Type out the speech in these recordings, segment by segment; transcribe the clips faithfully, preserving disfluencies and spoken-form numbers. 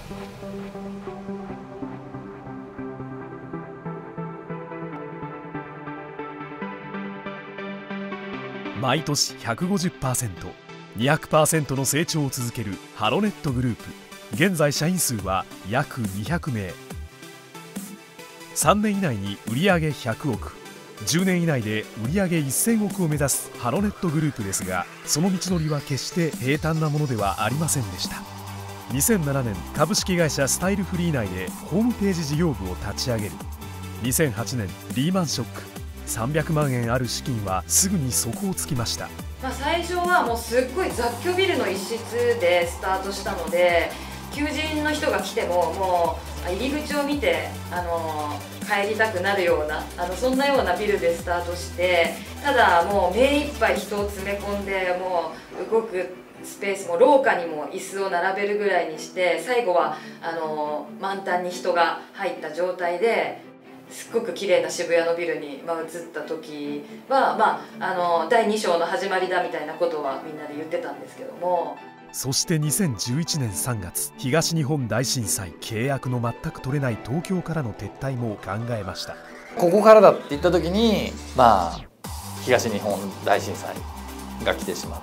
毎年 ひゃくごじゅっパーセント、にひゃくパーセント の成長を続けるハロネットグループ。現在社員数は約にひゃくめい。さんねん以内に売上ひゃくおく、じゅうねん以内で売上せんおくを目指すハロネットグループですが、その道のりは決して平坦なものではありませんでした。にせんななねん、株式会社スタイルフリー内でホームページ事業部を立ち上げる。にせんはちねん、リーマンショック。さんびゃくまんえんある資金はすぐに底をつきました。 まあ最初はもうすっごい雑居ビルの一室でスタートしたので、求人の人が来てももう入り口を見てあの帰りたくなるようなあのそんなようなビルでスタートして、ただもう目いっぱい人を詰め込んで、もう動くスペースも廊下にも椅子を並べるぐらいにして、最後はあの満タンに人が入った状態ですっごく綺麗な渋谷のビルに、まあ、移った時は、まあ、あのだいに章の始まりだみたいなことはみんなで言ってたんですけども。 そしてにせんじゅういちねんさんがつ、東日本大震災、契約の全く取れない東京からの撤退も考えました。 ここからだって言った時に、まあ東日本大震災が来てしまって、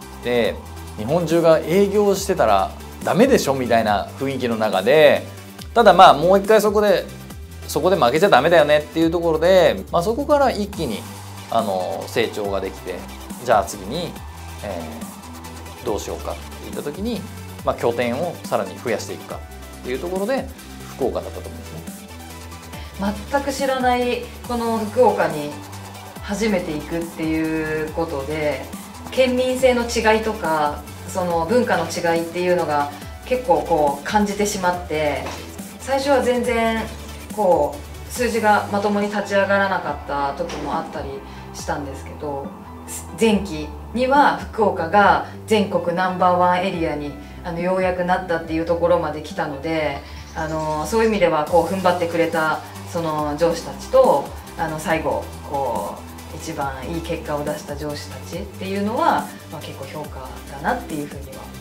日本中が営業してたらダメでしょみたいな雰囲気の中で、ただまあもう一回そこでそこで負けちゃダメだよねっていうところで、まあ、そこから一気にあの成長ができて、じゃあ次に、えー、どうしようかっていった時に、まあ、拠点をさらに増やしていくかっていうところで福岡だったと思うんですね。 全く知らないこの福岡に初めて行くっていうことで、県民性の違いとかその文化の違いっていうのが結構こう感じてしまって、最初は全然こう数字がまともに立ち上がらなかった時もあったりしたんですけど、前期には福岡が全国ナンバーワンエリアにあのようやくなったっていうところまで来たので、あのそういう意味ではこう踏ん張ってくれたその上司たちと、あの最後こう一番いい結果を出した上司たちっていうのは、まあ、結構評価だなっていうふうには思います。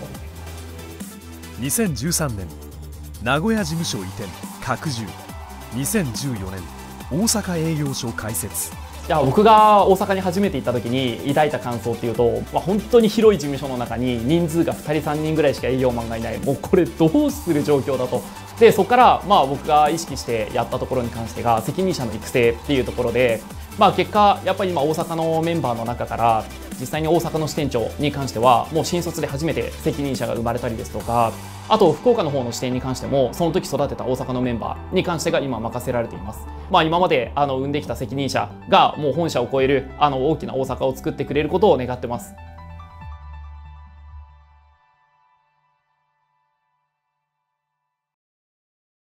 にせんじゅうさんねん、名古屋事務所移転拡充。にせんじゅうよねん、大阪営業所開設。 いや、僕が大阪に初めて行った時に抱いた感想っていうと、まあ、本当に広い事務所の中に人数がふたりさんにんぐらいしか営業マンがいない、もうこれどうする状況だと。でそこからまあ僕が意識してやったところに関してが責任者の育成っていうところで、まあ、結果やっぱり今大阪のメンバーの中から実際に大阪の支店長に関してはもう新卒で初めて責任者が生まれたりですとか、あと福岡の方の支店に関してもその時育てた大阪のメンバーに関してが今任せられています。まあ、今まであの生んできた責任者がもう本社を超えるあの大きな大阪を作ってくれることを願ってます。